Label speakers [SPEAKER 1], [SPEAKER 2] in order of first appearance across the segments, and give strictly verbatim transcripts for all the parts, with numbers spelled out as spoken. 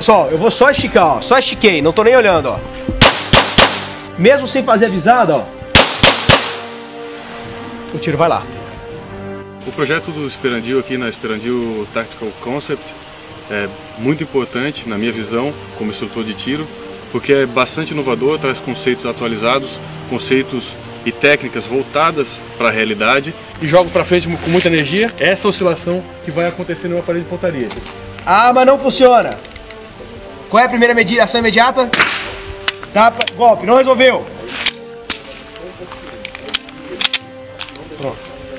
[SPEAKER 1] Pessoal, eu vou só esticar, ó. Só estiquei, não tô nem olhando, ó. Mesmo sem fazer avisado, ó. O tiro vai lá.
[SPEAKER 2] O projeto do Esperandil aqui na Esperandil Tactical Concept é muito importante, na minha visão, como instrutor de tiro, porque é bastante inovador, traz conceitos atualizados, conceitos e técnicas voltadas para a realidade. E jogo para frente com muita energia, essa oscilação que vai acontecer no aparelho de pontaria.
[SPEAKER 1] A arma não funciona. Qual é a primeira medida, ação imediata? Tapa, golpe, não resolveu. Pronto.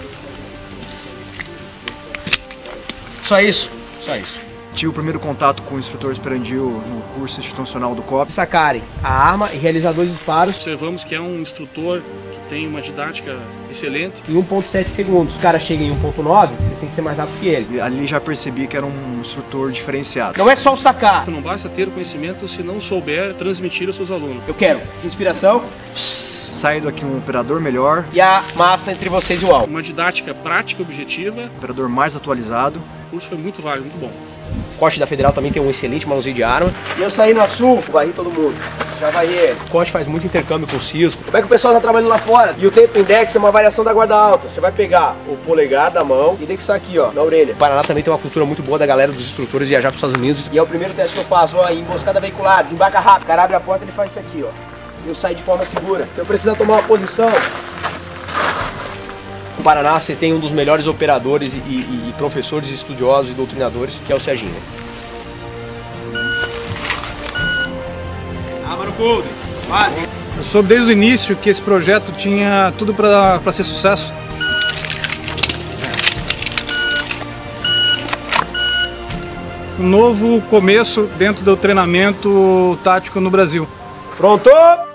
[SPEAKER 1] Só isso, só isso.
[SPEAKER 3] Tive o primeiro contato com o instrutor Esperandil no curso institucional do C O P.
[SPEAKER 1] Sacarem a arma e realizar dois disparos.
[SPEAKER 2] Observamos que é um instrutor que tem uma didática excelente.
[SPEAKER 1] Em um ponto sete segundos. O cara chega em um ponto nove, você tem que ser mais rápido que ele.
[SPEAKER 3] Ali já percebi que era um instrutor diferenciado.
[SPEAKER 1] Não é só o sacar.
[SPEAKER 2] Não basta ter o conhecimento se não souber transmitir aos seus alunos.
[SPEAKER 1] Eu quero inspiração.
[SPEAKER 3] Saio daqui um operador melhor.
[SPEAKER 1] E a massa entre vocês e o alvo.
[SPEAKER 2] Uma didática prática e objetiva.
[SPEAKER 3] Um operador mais atualizado.
[SPEAKER 2] O curso foi muito válido, muito bom.
[SPEAKER 1] O corte da Federal também tem um excelente manuseio de arma. E eu saí no sul, varri todo mundo. Já varri ele. O corte faz muito intercâmbio com o cisco. Como é que o pessoal tá trabalhando lá fora? E o tempo index é uma variação da guarda alta. Você vai pegar o polegar da mão e indexar aqui, ó, na orelha. O Paraná também tem uma cultura muito boa da galera dos instrutores viajar para os Estados Unidos. E é o primeiro teste que eu faço, ó, emboscada veicular, desembarca rápido. O cara abre a porta e ele faz isso aqui, ó. E eu saio de forma segura. Se eu precisar tomar uma posição... No Paraná você tem um dos melhores operadores e, e, e professores, estudiosos e doutrinadores, que é o Serginho. Arma no coldre, quase.
[SPEAKER 4] Eu soube desde o início que esse projeto tinha tudo para ser sucesso. Um novo começo dentro do treinamento tático no Brasil.
[SPEAKER 1] Pronto?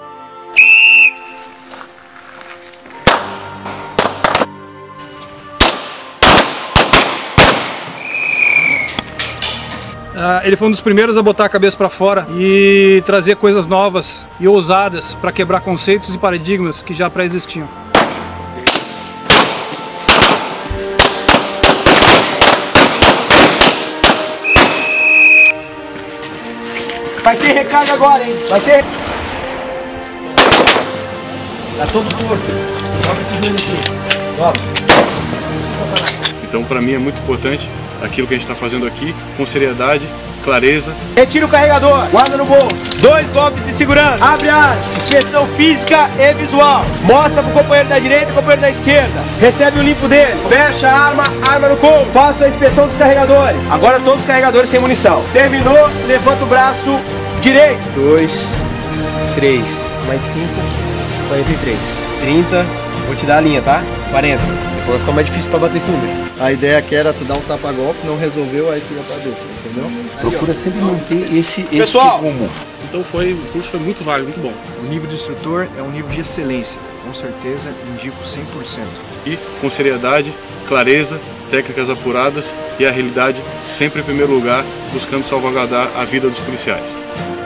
[SPEAKER 4] Uh, ele foi um dos primeiros a botar a cabeça para fora e trazer coisas novas e ousadas para quebrar conceitos e paradigmas que já pré-existiam.
[SPEAKER 1] Vai ter recarga agora, hein? Vai ter... Tá todo torto. Joga esse joelho aqui. Joga.
[SPEAKER 2] Então, para mim é muito importante aquilo que a gente está fazendo aqui, com seriedade, clareza.
[SPEAKER 1] Retira o carregador, guarda no bolso. Dois golpes de segurança. Abre a arma. Inspeção física e visual. Mostra pro companheiro da direita e companheiro da esquerda. Recebe o limpo dele. Fecha a arma, arma no corpo. Faça a inspeção dos carregadores. Agora todos os carregadores sem munição. Terminou, levanta o braço direito. Dois, três, mais cinco, quarenta e três. trinta, vou te dar a linha, tá? quarenta. Depois vai ficar mais difícil pra bater esse número.
[SPEAKER 5] A ideia aqui era tu dar um tapa-golpe, não resolveu, aí tu ia pra dentro, entendeu?
[SPEAKER 1] Procura sempre manter esse, esse
[SPEAKER 5] Pessoal,
[SPEAKER 1] rumo.
[SPEAKER 2] Então foi, o curso foi muito válido, muito bom.
[SPEAKER 3] O nível de instrutor é um nível de excelência. Com certeza indico cem por cento.
[SPEAKER 2] E com seriedade, clareza, técnicas apuradas e a realidade sempre em primeiro lugar, buscando salvaguardar a vida dos policiais.